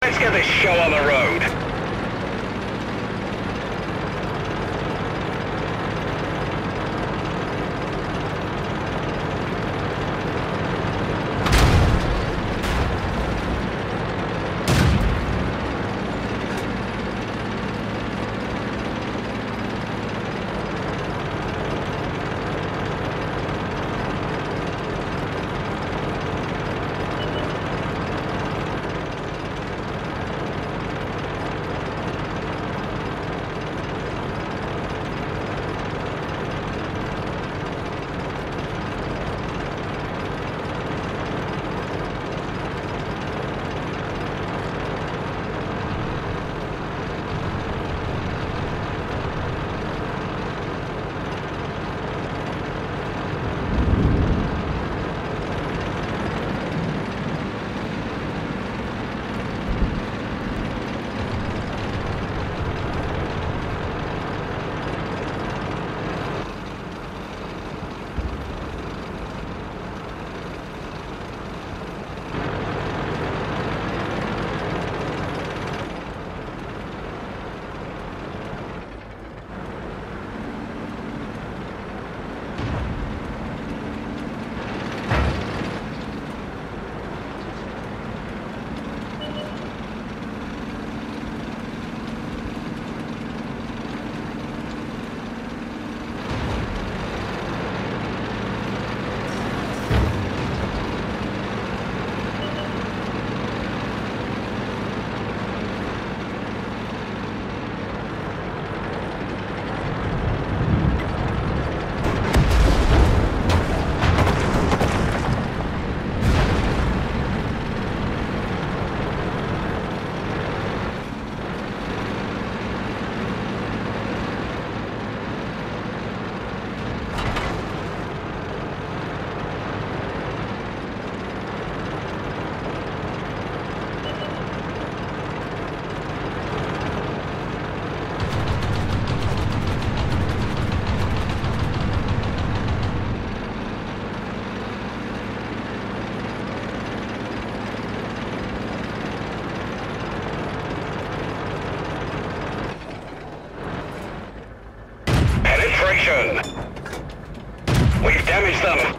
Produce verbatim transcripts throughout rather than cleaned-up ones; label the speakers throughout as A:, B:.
A: Let's get this show on the road. We've damaged them.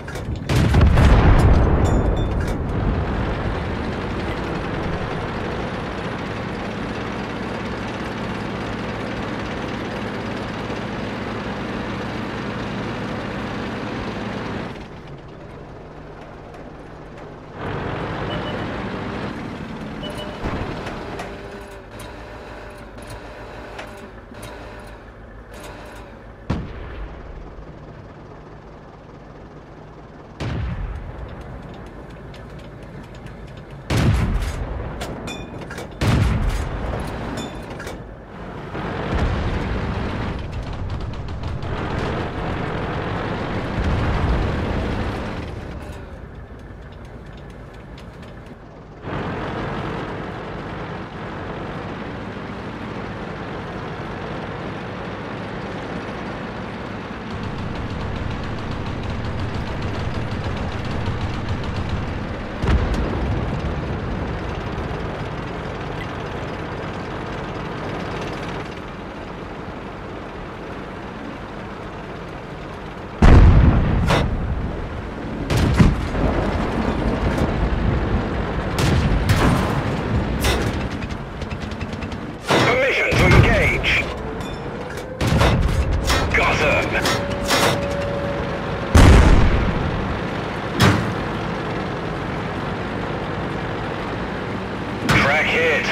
A: Track hit.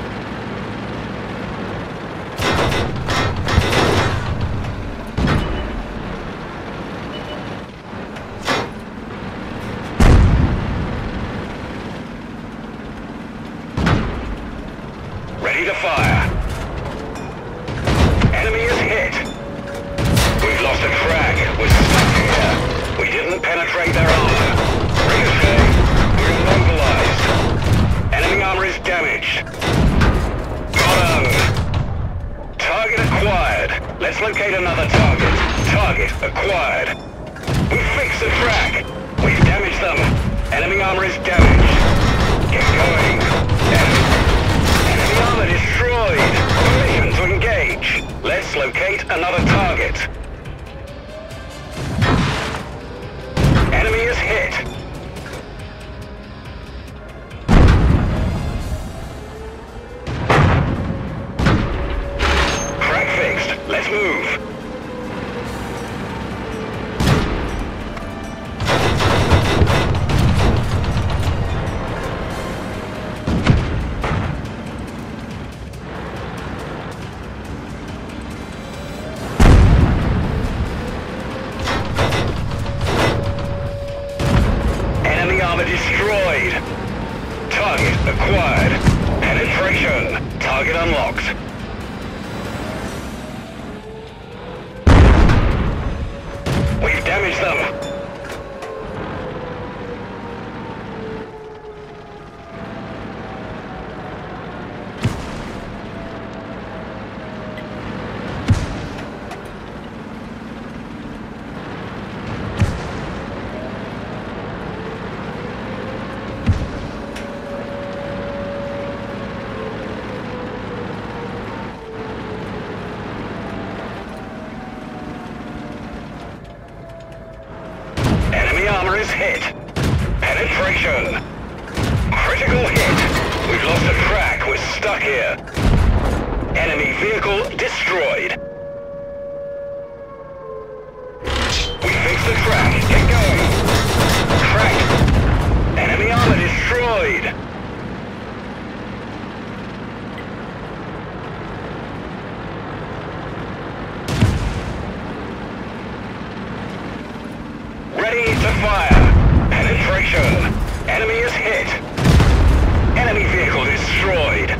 A: Ready to fire. Enemy is hit. We've lost a track. We're stuck here. We didn't penetrate their armor. Ricochet. We're immobilized. Enemy armor is damaged. Got him. Target acquired. Let's locate another target. Target acquired. We fixed the track. We've damaged them. Enemy armor is damaged. Get going. Enemy. Penetration. Critical hit. We've lost a track. We're stuck here. Enemy vehicle destroyed. We fixed the track. Get going. Track. Enemy armor destroyed. Ready to fire. Penetration. Enemy is hit. Enemy vehicle destroyed.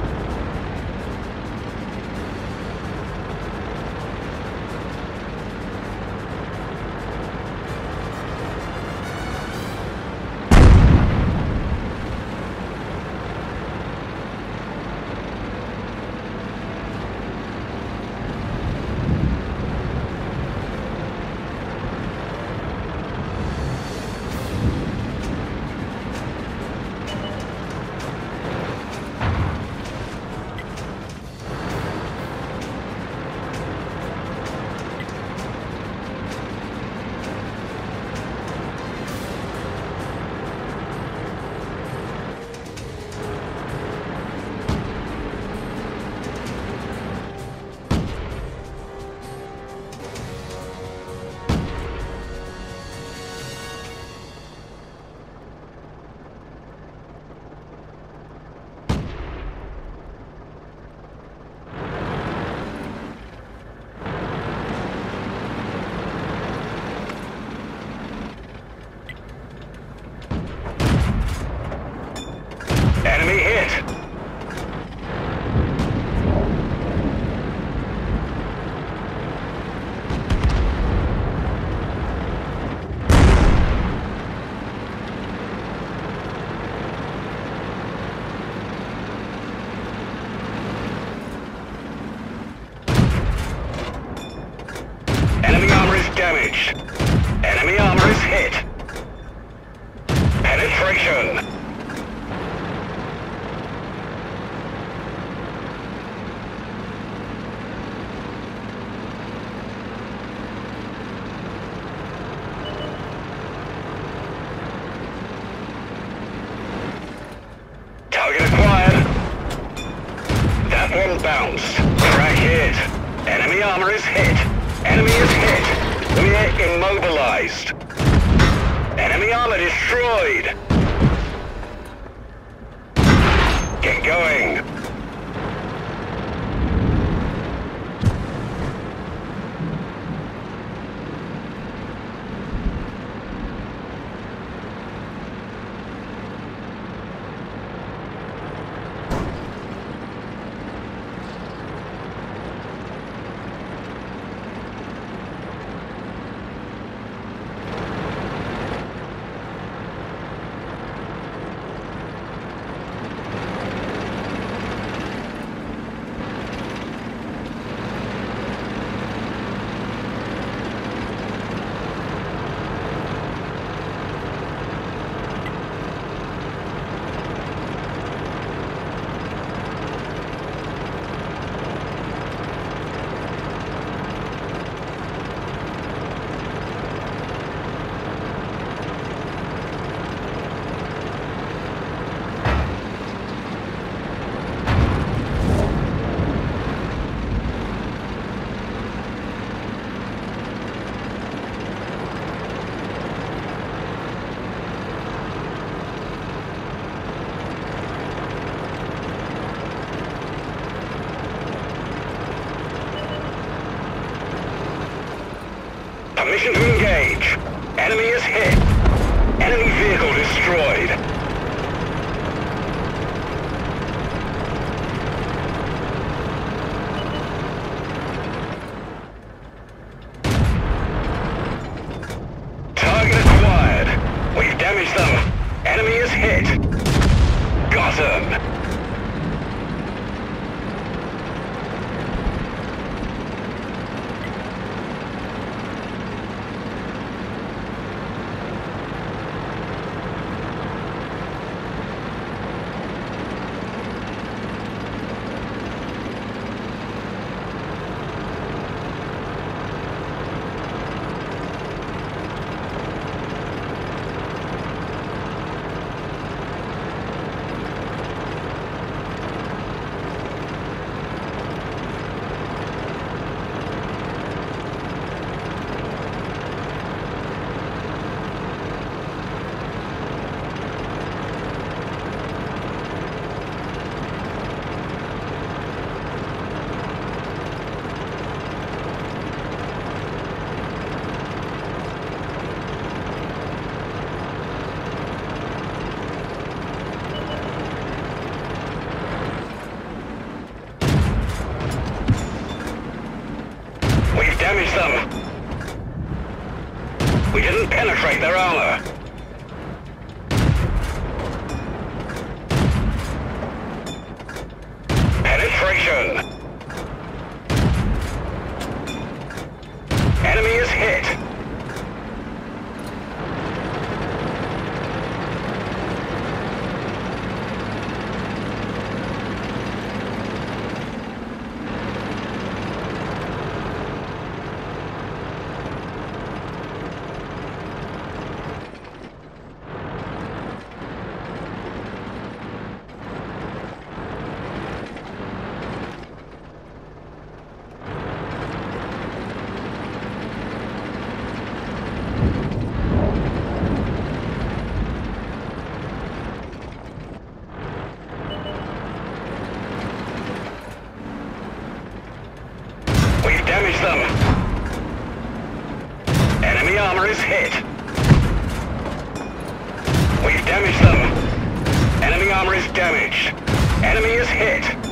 A: Enemy hit. Enemy armor is damaged. Enemy armor is hit. Penetration. Target acquired. That one bounced. Track hit. Enemy armor is hit. Enemy is hit. We're immobilized. Enemy armor destroyed. Get going. Permission to engage. Enemy is hit. Enemy vehicle destroyed. Target acquired. We've damaged them. Enemy is hit. Got him. damaged them. We didn't penetrate their armor. Penetration. Enemy is hit. Damage them. Enemy armor is hit. We've damaged them. Enemy armor is damaged. Enemy is hit.